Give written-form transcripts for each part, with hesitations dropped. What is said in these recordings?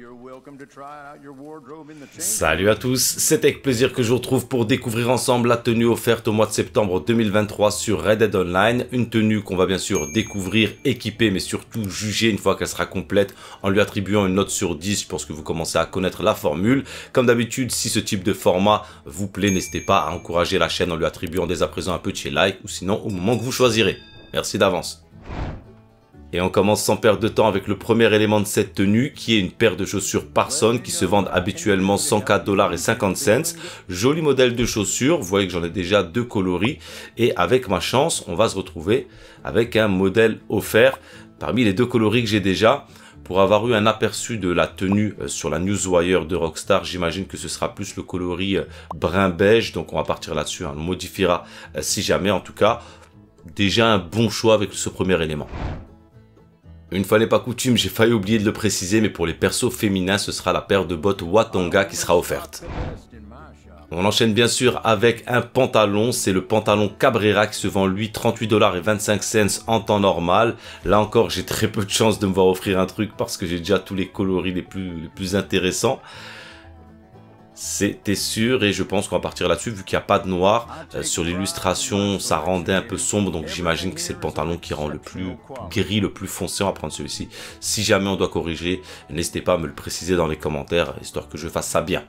Salut à tous, c'est avec plaisir que je vous retrouve pour découvrir ensemble la tenue offerte au mois de septembre 2023 sur Red Dead Online. Une tenue qu'on va bien sûr découvrir, équiper, mais surtout juger une fois qu'elle sera complète en lui attribuant une note sur 10. Je pense que vous commencez à connaître la formule. Comme d'habitude, si ce type de format vous plaît, n'hésitez pas à encourager la chaîne en lui attribuant dès à présent un petit like ou sinon au moment que vous choisirez. Merci d'avance. Et on commence sans perdre de temps avec le premier élément de cette tenue qui est une paire de chaussures Parson qui se vendent habituellement 104,50 $. Joli modèle de chaussures, vous voyez que j'en ai déjà deux coloris et avec ma chance on va se retrouver avec un modèle offert parmi les deux coloris que j'ai déjà. Pour avoir eu un aperçu de la tenue sur la Newswire de Rockstar, j'imagine que ce sera plus le coloris brun beige, donc on va partir là-dessus, on le modifiera si jamais. En tout cas, déjà un bon choix avec ce premier élément. Une fois n'est pas coutume, j'ai failli oublier de le préciser, mais pour les persos féminins, ce sera la paire de bottes Watonga qui sera offerte. On enchaîne bien sûr avec un pantalon, c'est le pantalon Cabrera qui se vend lui 38,25 $ en temps normal. Là encore, j'ai très peu de chance de me voir offrir un truc parce que j'ai déjà tous les coloris les plus intéressants. C'était sûr et je pense qu'on va partir là-dessus vu qu'il n'y a pas de noir. Sur l'illustration, ça rendait un peu sombre, donc j'imagine que c'est le pantalon qui rend le plus gris, le plus foncé. On va prendre celui-ci. Si jamais on doit corriger, n'hésitez pas à me le préciser dans les commentaires, histoire que je fasse ça bien.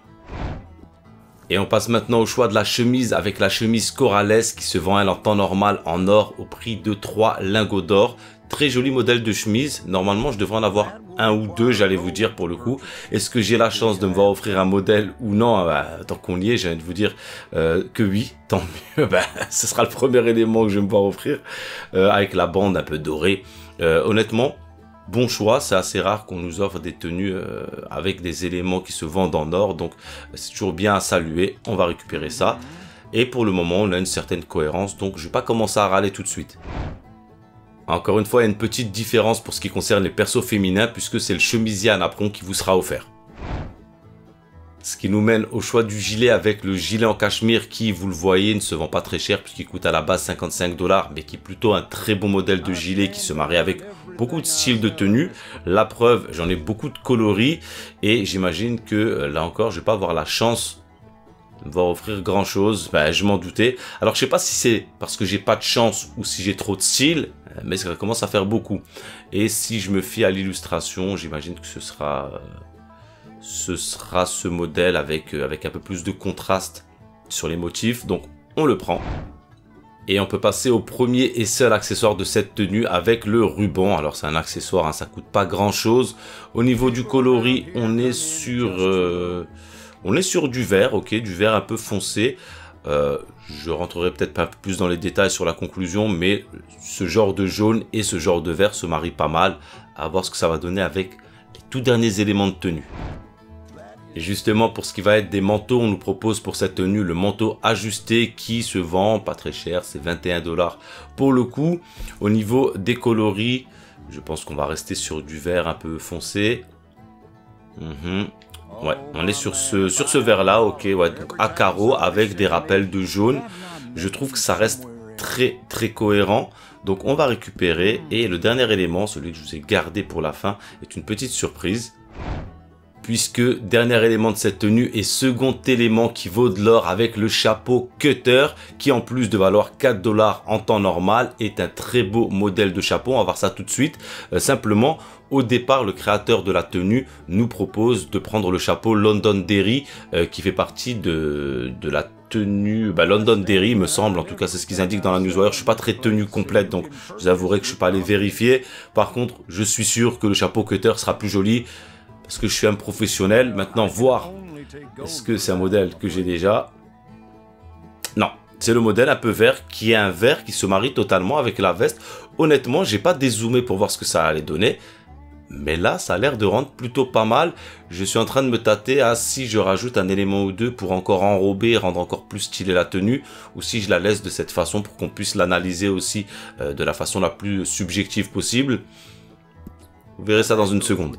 Et on passe maintenant au choix de la chemise avec la chemise Corrales qui se vend elle en temps normal en or au prix de 3 lingots d'or. Très joli modèle de chemise. Normalement, je devrais en avoir un ou deux, j'allais vous dire pour le coup. Est-ce que j'ai la chance de me voir offrir un modèle ou non? Tant qu'on y est, j'ai envie de vous dire que oui, tant mieux. Ce sera le premier élément que je vais me voir offrir avec la bande un peu dorée. Honnêtement, bon choix. C'est assez rare qu'on nous offre des tenues avec des éléments qui se vendent en or. Donc, c'est toujours bien à saluer. On va récupérer ça. Et pour le moment, on a une certaine cohérence. Donc, je ne vais pas commencer à râler tout de suite. Encore une fois, il y a une petite différence pour ce qui concerne les persos féminins puisque c'est le chemisier à napperon qui vous sera offert. Ce qui nous mène au choix du gilet avec le gilet en cachemire qui, vous le voyez, ne se vend pas très cher puisqu'il coûte à la base 55 $ mais qui est plutôt un très bon modèle de gilet qui se marie avec beaucoup de styles de tenue. La preuve, j'en ai beaucoup de coloris et j'imagine que là encore, je vais pas avoir la chance de me voir offrir grand chose. Je m'en doutais. Alors je sais pas si c'est parce que j'ai pas de chance ou si j'ai trop de style, mais ça commence à faire beaucoup. Et si je me fie à l'illustration, j'imagine que ce sera ce modèle avec un peu plus de contraste sur les motifs. Donc on le prend. Et on peut passer au premier et seul accessoire de cette tenue avec le ruban. Alors c'est un accessoire, hein, ça coûte pas grand chose. Au niveau du coloris, on est sur du vert, ok, du vert un peu foncé. Je rentrerai peut-être pas plus dans les détails sur la conclusion, mais ce genre de jaune et ce genre de vert se marient pas mal. À voir ce que ça va donner avec les tout derniers éléments de tenue. Et justement, pour ce qui va être des manteaux, on nous propose pour cette tenue le manteau ajusté qui se vend pas très cher, c'est 21 $ pour le coup. Au niveau des coloris, je pense qu'on va rester sur du vert un peu foncé. Ouais, on est sur ce vert là, ok, ouais, donc à carreaux avec des rappels de jaune. Je trouve que ça reste très cohérent. Donc on va récupérer et le dernier élément, celui que je vous ai gardé pour la fin, est une petite surprise. Puisque dernier élément de cette tenue et second élément qui vaut de l'or avec le chapeau Cutter qui en plus de valoir 4 $ en temps normal est un très beau modèle de chapeau. On va voir ça tout de suite. Simplement, au départ, le créateur de la tenue nous propose de prendre le chapeau Londonderry qui fait partie de la tenue Londonderry, me semble. En tout cas, c'est ce qu'ils indiquent dans la Newswire. Je suis pas très tenue complète, donc je vous avouerai que je suis pas allé vérifier. Par contre, je suis sûr que le chapeau Cutter sera plus joli. Parce que je suis un professionnel. Maintenant, voir est-ce que c'est un modèle que j'ai déjà. Non, c'est le modèle un peu vert qui est un vert qui se marie totalement avec la veste. Honnêtement, j'ai pas dézoomé pour voir ce que ça allait donner. Mais là, ça a l'air de rendre plutôt pas mal. Je suis en train de me tâter à si je rajoute un élément ou deux pour encore enrober et rendre encore plus stylé la tenue. Ou si je la laisse de cette façon pour qu'on puisse l'analyser aussi de la façon la plus subjective possible. Vous verrez ça dans une seconde.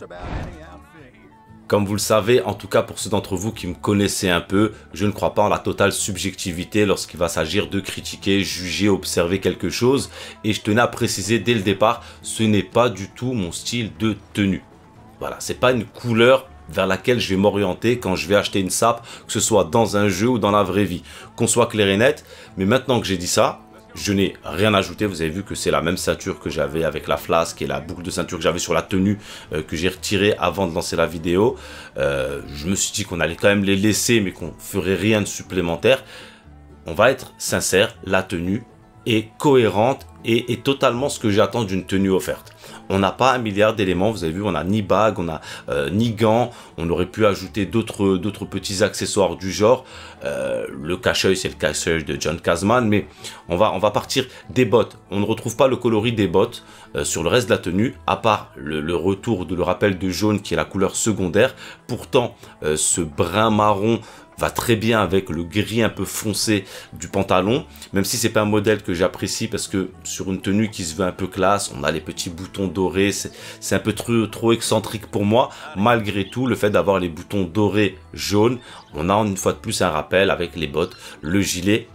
Comme vous le savez, en tout cas pour ceux d'entre vous qui me connaissez un peu, je ne crois pas en la totale subjectivité lorsqu'il va s'agir de critiquer, juger, observer quelque chose. Et je tenais à préciser dès le départ, ce n'est pas du tout mon style de tenue. Voilà, c'est pas une couleur vers laquelle je vais m'orienter quand je vais acheter une sape, que ce soit dans un jeu ou dans la vraie vie. Qu'on soit clair et net, mais maintenant que j'ai dit ça, je n'ai rien ajouté. Vous avez vu que c'est la même ceinture que j'avais avec la flasque et la boucle de ceinture que j'avais sur la tenue que j'ai retirée avant de lancer la vidéo. Je me suis dit qu'on allait quand même les laisser, mais qu'on ferait rien de supplémentaire. On va être sincère, la tenue est cohérente et est totalement ce que j'attends d'une tenue offerte. On n'a pas un milliard d'éléments, vous avez vu, on n'a ni bague, on n'a ni gants, on aurait pu ajouter d'autres petits accessoires du genre. Le cache-œil, c'est le cache-œil de John Kazman, mais on va partir des bottes. On ne retrouve pas le coloris des bottes sur le reste de la tenue, à part le retour de le rappel de jaune qui est la couleur secondaire. Pourtant, ce brun marron va très bien avec le gris un peu foncé du pantalon, même si c'est pas un modèle que j'apprécie parce que sur une tenue qui se veut un peu classe, on a les petits boutons dorés, c'est un peu trop excentrique pour moi. Malgré tout, le fait d'avoir les boutons dorés jaunes, on a une fois de plus un rappel avec les bottes, le gilet,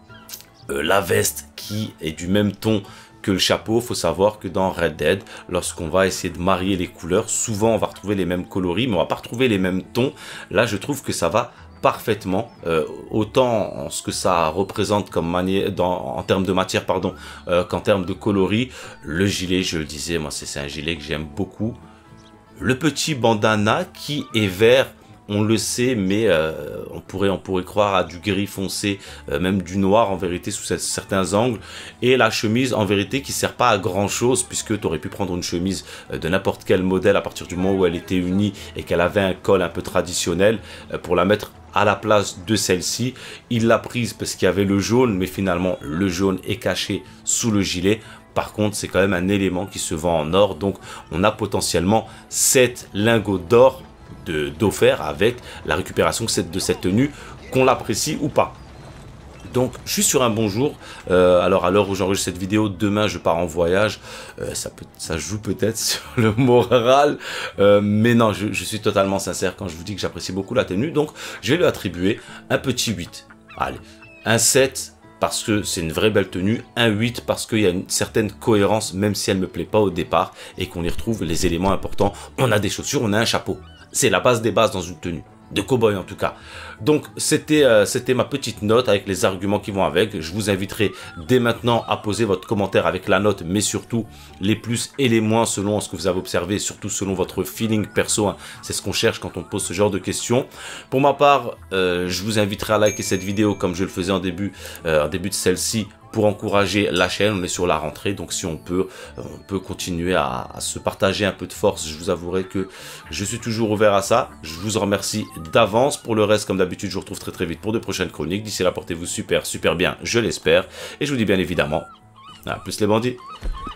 la veste qui est du même ton que le chapeau. Faut savoir que dans Red Dead, lorsqu'on va essayer de marier les couleurs, souvent on va retrouver les mêmes coloris, mais on va pas retrouver les mêmes tons. Là, je trouve que ça va parfaitement, autant en ce que ça représente comme en termes de matière, pardon, qu'en termes de coloris. Le gilet, je le disais, moi c'est un gilet que j'aime beaucoup. Le petit bandana qui est vert, on le sait, mais on pourrait croire à du gris foncé, même du noir en vérité sous certains angles. Et la chemise en vérité qui sert pas à grand chose, puisque tu aurais pu prendre une chemise de n'importe quel modèle à partir du moment où elle était unie et qu'elle avait un col un peu traditionnel pour la mettre à la place de celle-ci. Il l'a prise parce qu'il y avait le jaune, mais finalement le jaune est caché sous le gilet. Par contre, c'est quand même un élément qui se vend en or, donc on a potentiellement 7 lingots d'or d'offert avec la récupération de cette tenue, qu'on l'apprécie ou pas. Donc je suis sur un bon jour. Alors à l'heure où j'enregistre cette vidéo, demain je pars en voyage. Ça joue peut-être sur le moral, mais non, je suis totalement sincère quand je vous dis que j'apprécie beaucoup la tenue. Donc je vais lui attribuer un petit 8. Allez, un 7 parce que c'est une vraie belle tenue, un 8 parce qu'il y a une certaine cohérence, même si elle ne me plaît pas au départ, et qu'on y retrouve les éléments importants. On a des chaussures, on a un chapeau. C'est la base des bases dans une tenue. De cow-boy en tout cas. Donc c'était ma petite note avec les arguments qui vont avec. Je vous inviterai dès maintenant à poser votre commentaire avec la note, mais surtout les plus et les moins selon ce que vous avez observé, surtout selon votre feeling perso, hein. C'est ce qu'on cherche quand on pose ce genre de questions. Pour ma part, je vous inviterai à liker cette vidéo comme je le faisais en début de celle-ci, pour encourager la chaîne. On est sur la rentrée, donc si on peut continuer à se partager un peu de force. Je vous avouerai que je suis toujours ouvert à ça. Je vous en remercie d'avance. Pour le reste, comme d'habitude, je vous retrouve très vite pour de prochaines chroniques. D'ici là, portez-vous super bien, je l'espère. Et je vous dis bien évidemment, à plus les bandits.